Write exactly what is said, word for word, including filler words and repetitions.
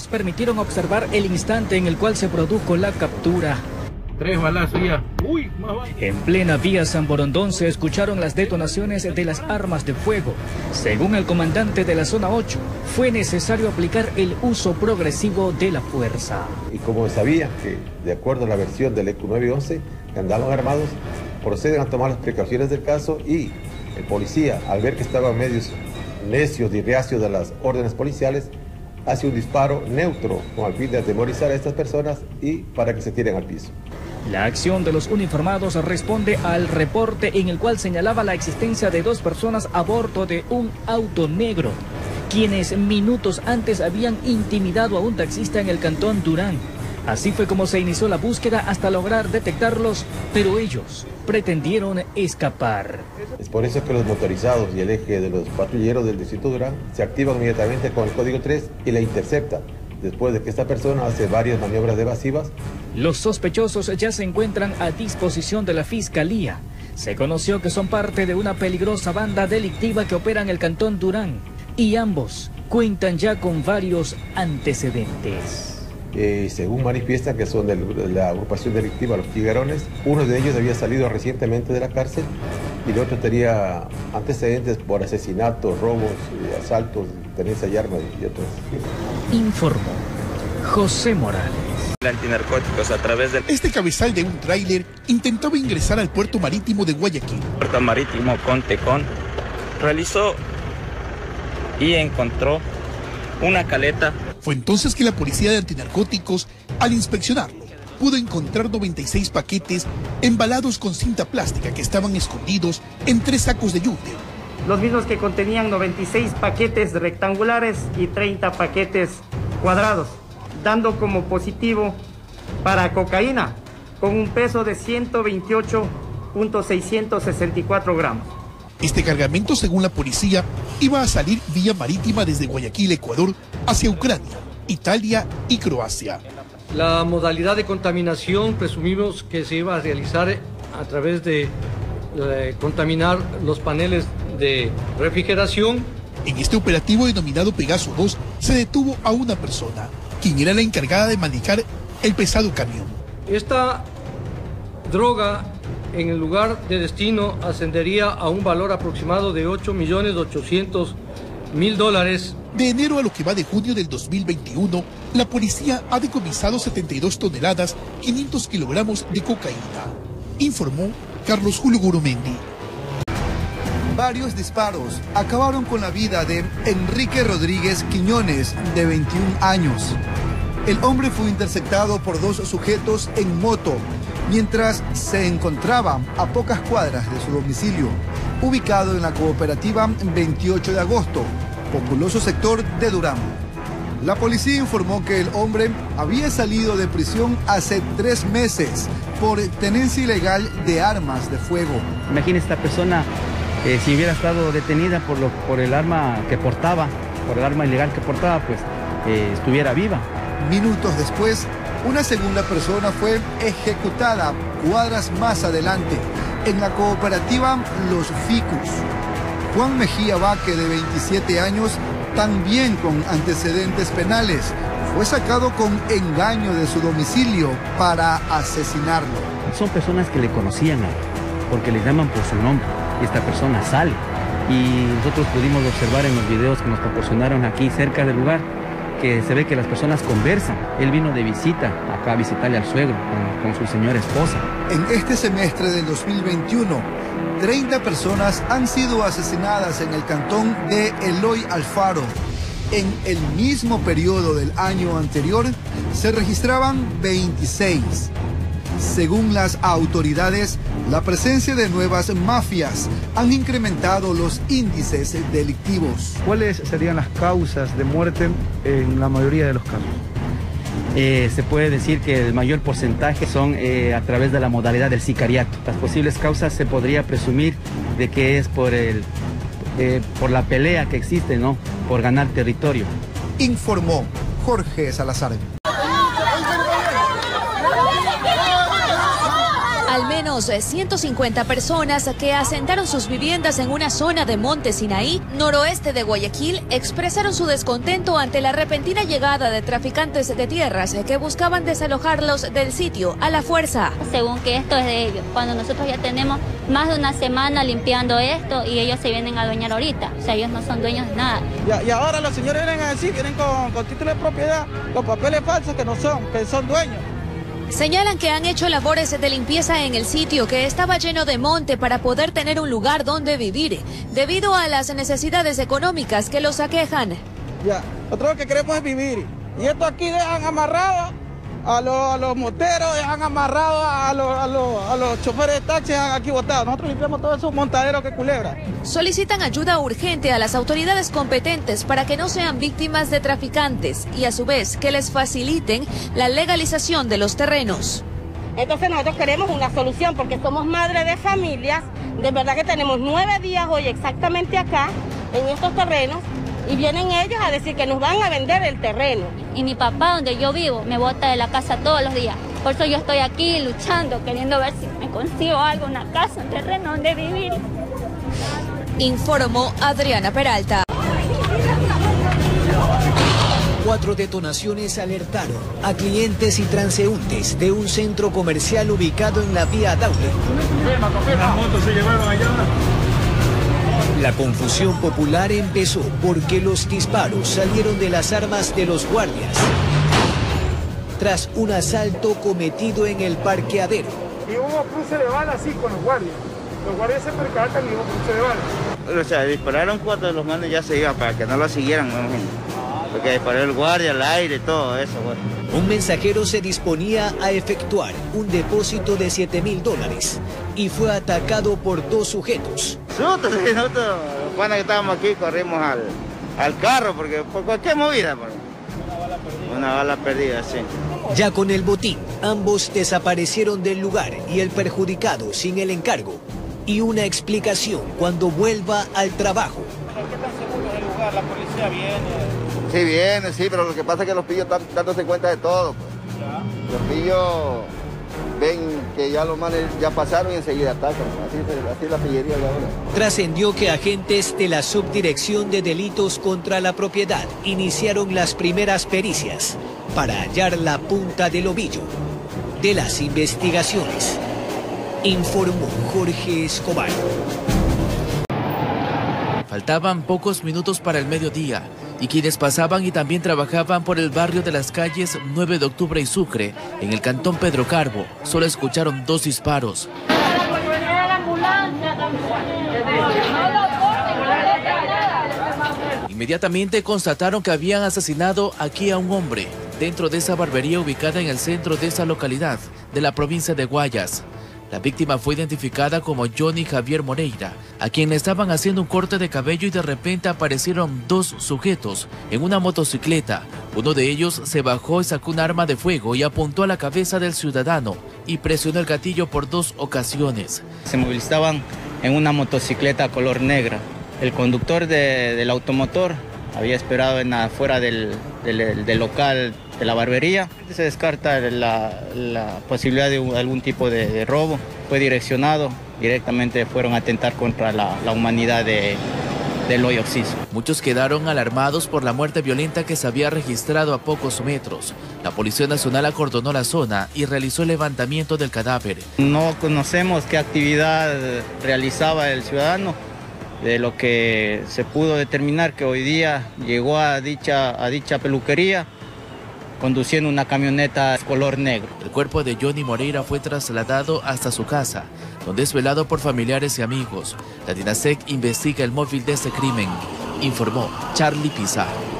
permitieron observar el instante en el cual se produjo la captura. Tres balazos ya. Uy, más va. En plena vía San Borondón se escucharon las detonaciones de las armas de fuego. Según el comandante de la zona ocho, fue necesario aplicar el uso progresivo de la fuerza. Y como sabía que, de acuerdo a la versión del E C U nueve once, que andaban armados, proceden a tomar las precauciones del caso y el policía, al ver que estaban medios necios y reacios de las órdenes policiales, hace un disparo neutro con el fin de atemorizar a estas personas y para que se tiren al piso. La acción de los uniformados responde al reporte en el cual señalaba la existencia de dos personas a bordo de un auto negro, quienes minutos antes habían intimidado a un taxista en el cantón Durán. Así fue como se inició la búsqueda hasta lograr detectarlos, pero ellos pretendieron escapar. Es por eso que los motorizados y el eje de los patrulleros del distrito Durán se activan inmediatamente con el código tres y la interceptan, después de que esta persona hace varias maniobras evasivas. Los sospechosos ya se encuentran a disposición de la Fiscalía. Se conoció que son parte de una peligrosa banda delictiva que opera en el cantón Durán y ambos cuentan ya con varios antecedentes. Eh, según manifiestan que son de la agrupación delictiva Los Tiguerones, uno de ellos había salido recientemente de la cárcel y el otro tenía antecedentes por asesinatos, robos, asaltos, tenencia de armas y otros. Informó José Morales. Antinarcóticos a través del... Este cabezal de un tráiler intentaba ingresar al puerto marítimo de Guayaquil. Puerto marítimo con Tecón realizó y encontró una caleta. Fue entonces que la policía de antinarcóticos, al inspeccionarlo, pudo encontrar noventa y seis paquetes embalados con cinta plástica que estaban escondidos en tres sacos de yute. Los mismos que contenían noventa y seis paquetes rectangulares y treinta paquetes cuadrados, dando como positivo para cocaína con un peso de ciento veintiocho punto seiscientos sesenta y cuatro gramos. Este cargamento, según la policía, iba a salir vía marítima desde Guayaquil, Ecuador, hacia Ucrania, Italia y Croacia. La modalidad de contaminación presumimos que se iba a realizar a través de eh, contaminar los paneles de refrigeración. En este operativo denominado Pegaso dos se detuvo a una persona, quien era la encargada de manejar el pesado camión. Esta droga en el lugar de destino ascendería a un valor aproximado de ocho millones ochocientos mil dólares. De enero a lo que va de junio del dos mil veintiuno, la policía ha decomisado setenta y dos toneladas, quinientos kilogramos de cocaína, informó Carlos Julio Gurumendi. Varios disparos acabaron con la vida de Enrique Rodríguez Quiñones, de veintiún años. El hombre fue interceptado por dos sujetos en moto, mientras se encontraba a pocas cuadras de su domicilio, ubicado en la cooperativa veintiocho de agosto, populoso sector de Durán. La policía informó que el hombre había salido de prisión hace tres meses por tenencia ilegal de armas de fuego. Imagínese esta persona, eh, si hubiera estado detenida por, lo, por el arma que portaba, por el arma ilegal que portaba, pues eh, estuviera viva. Minutos después, una segunda persona fue ejecutada cuadras más adelante, en la cooperativa Los Ficus. Juan Mejía Vaque, de veintisiete años, también con antecedentes penales, fue sacado con engaño de su domicilio para asesinarlo. Son personas que le conocían a él, porque le llaman por su nombre, y esta persona sale. Y nosotros pudimos observar en los videos que nos proporcionaron aquí cerca del lugar, que se ve que las personas conversan. Él vino de visita acá a visitarle al suegro con, con su señora esposa. En este semestre del dos mil veintiuno, treinta personas han sido asesinadas en el cantón de Eloy Alfaro. En el mismo periodo del año anterior, se registraban veintiséis. Según las autoridades, la presencia de nuevas mafias han incrementado los índices delictivos. ¿Cuáles serían las causas de muerte en la mayoría de los casos? Eh, se puede decir que el mayor porcentaje son eh, a través de la modalidad del sicariato. Las posibles causas se podría presumir de que es por, el, eh, por la pelea que existe, ¿no? Por ganar territorio. Informó Jorge Salazar. Al menos ciento cincuenta personas que asentaron sus viviendas en una zona de Monte Sinaí, noroeste de Guayaquil, expresaron su descontento ante la repentina llegada de traficantes de tierras que buscaban desalojarlos del sitio a la fuerza. Según que esto es de ellos, cuando nosotros ya tenemos más de una semana limpiando esto y ellos se vienen a adueñar ahorita, o sea, ellos no son dueños de nada. Y, y ahora los señores vienen a decir, vienen con, con título de propiedad, los papeles falsos que no son, que son dueños. Señalan que han hecho labores de limpieza en el sitio que estaba lleno de monte para poder tener un lugar donde vivir, debido a las necesidades económicas que los aquejan. Ya, nosotros lo que queremos es vivir. Y esto aquí dejan amarrado a los, a los moteros, dejan amarrado a los, a, los, a los choferes de taxi, dejan aquí botados. Nosotros limpiamos todos esos montaderos que culebra. Solicitan ayuda urgente a las autoridades competentes para que no sean víctimas de traficantes y a su vez que les faciliten la legalización de los terrenos. Entonces nosotros queremos una solución porque somos madres de familias, de verdad que tenemos nueve días hoy exactamente acá, en estos terrenos, y vienen ellos a decir que nos van a vender el terreno. Y mi papá, donde yo vivo, me bota de la casa todos los días. Por eso yo estoy aquí luchando, queriendo ver si me consigo algo, una casa, un terreno donde vivir. Informó Adriana Peralta. Cuatro detonaciones alertaron a clientes y transeúntes de un centro comercial ubicado en la vía Daule. Las motos se llevaron allá. La confusión popular empezó porque los disparos salieron de las armas de los guardias tras un asalto cometido en el parqueadero. Y hubo cruce de bala así con los guardias. Los guardias se percatan y hubo cruce de bala. O sea, dispararon cuatro de los manos y ya se iban para que no lo siguieran, me imagino. Porque disparó el guardia, al aire, todo eso, bueno. Un mensajero se disponía a efectuar un depósito de siete mil dólares y fue atacado por dos sujetos. Nosotros, nosotros, cuando estábamos aquí, corrimos al, al carro, porque por cualquier movida. Por, una bala perdida. Una bala perdida, sí. Ya con el botín, ambos desaparecieron del lugar y el perjudicado sin el encargo y una explicación cuando vuelva al trabajo. ¿Por qué están seguros del lugar? La policía viene. Sí, viene, sí, pero lo que pasa es que los pillos están dándose cuenta de todo. Pues. Ya. Los pillos ven que ya los manes ya pasaron y enseguida atacan. Así, así es la pillería de ahora. Trascendió que agentes de la Subdirección de Delitos contra la Propiedad iniciaron las primeras pericias para hallar la punta del ovillo de las investigaciones. Informó Jorge Escobar. Faltaban pocos minutos para el mediodía y quienes pasaban y también trabajaban por el barrio de las calles nueve de octubre y Sucre, en el cantón Pedro Carbo, solo escucharon dos disparos. Inmediatamente constataron que habían asesinado aquí a un hombre dentro de esa barbería ubicada en el centro de esa localidad de la provincia de Guayas. La víctima fue identificada como Johnny Javier Moreira, a quien le estaban haciendo un corte de cabello y de repente aparecieron dos sujetos en una motocicleta. Uno de ellos se bajó y sacó un arma de fuego y apuntó a la cabeza del ciudadano y presionó el gatillo por dos ocasiones. Se movilizaban en una motocicleta color negra. El conductor de, del automotor había esperado en afuera del, del, del local de la barbería. Se descarta la, la posibilidad de algún tipo de, de robo. Fue direccionado, directamente fueron a atentar contra la, la humanidad de, del hoyo Oxiso. Muchos quedaron alarmados por la muerte violenta que se había registrado a pocos metros. La Policía Nacional acordonó la zona y realizó el levantamiento del cadáver. No conocemos qué actividad realizaba el ciudadano. De lo que se pudo determinar que hoy día llegó a dicha, a dicha peluquería conduciendo una camioneta color negro. El cuerpo de Johnny Moreira fue trasladado hasta su casa, donde es velado por familiares y amigos. La DINASEC investiga el móvil de este crimen, informó Charlie Pizarro.